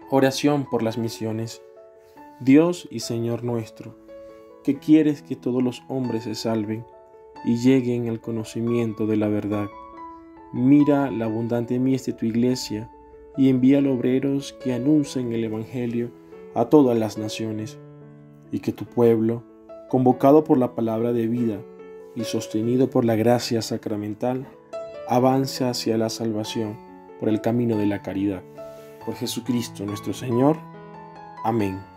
Oración por las misiones. Dios y Señor nuestro, que quieres que todos los hombres se salven y lleguen al conocimiento de la verdad, mira la abundante mies de tu iglesia y envía a obreros que anuncien el Evangelio a todas las naciones, y que tu pueblo, convocado por la palabra de vida y sostenido por la gracia sacramental, avance hacia la salvación por el camino de la caridad. Por Jesucristo nuestro Señor. Amén.